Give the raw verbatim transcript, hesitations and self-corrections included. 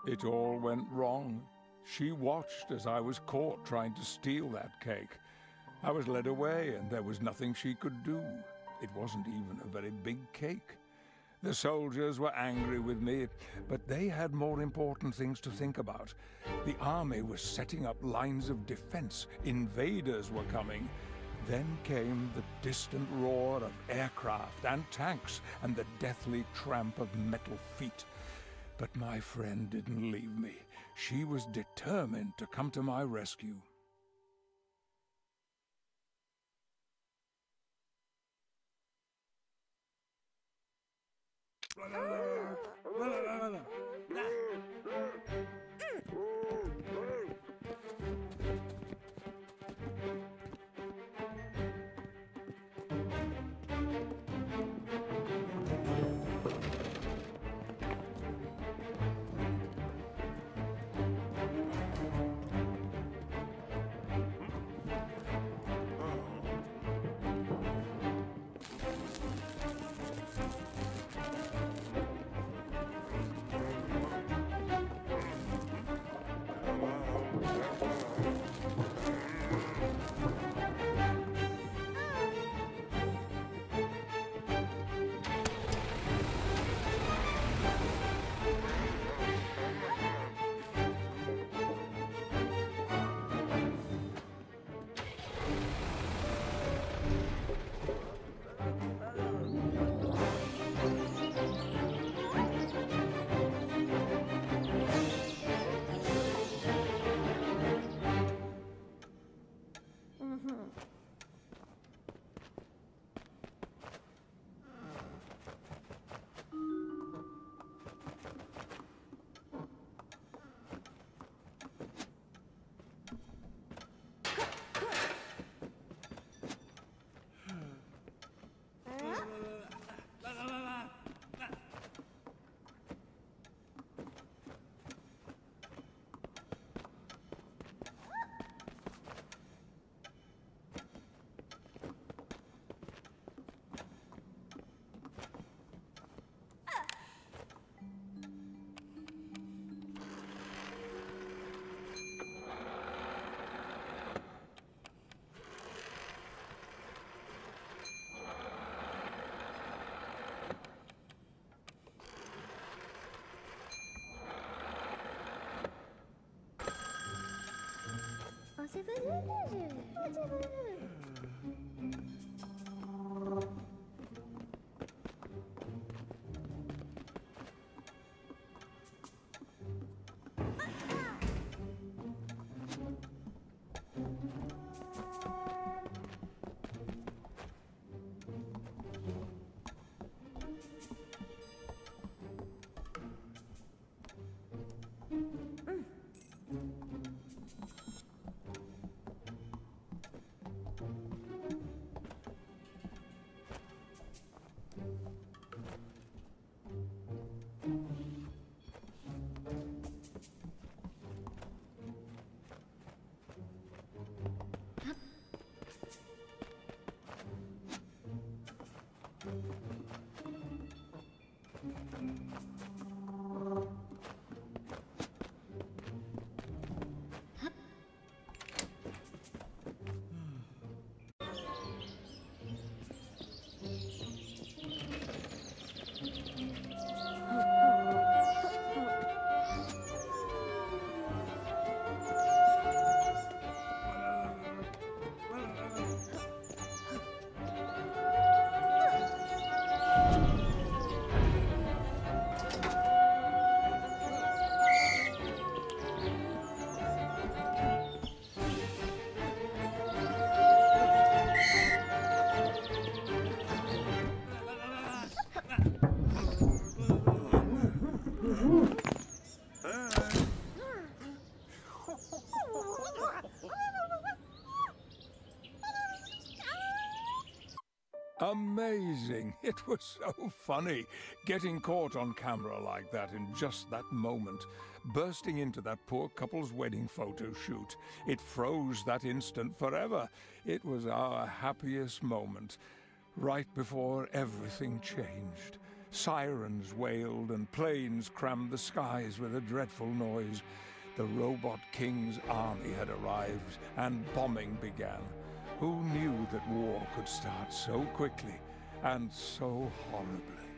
It all went wrong. She watched as I was caught trying to steal that cake. I was led away, and there was nothing she could do. It wasn't even a very big cake. The soldiers were angry with me, but they had more important things to think about. The army was setting up lines of defense. Invaders were coming. Then came the distant roar of aircraft and tanks and the deathly tramp of metal feet. But my friend didn't leave me. She was determined to come to my rescue. Amazing. It was so funny, getting caught on camera like that in just that moment, bursting into that poor couple's wedding photo shoot. It froze that instant forever. It was our happiest moment, right before everything changed. Sirens wailed and planes crammed the skies with a dreadful noise. The Robot King's army had arrived, and bombing began. Who knew that war could start so quickly and so horribly?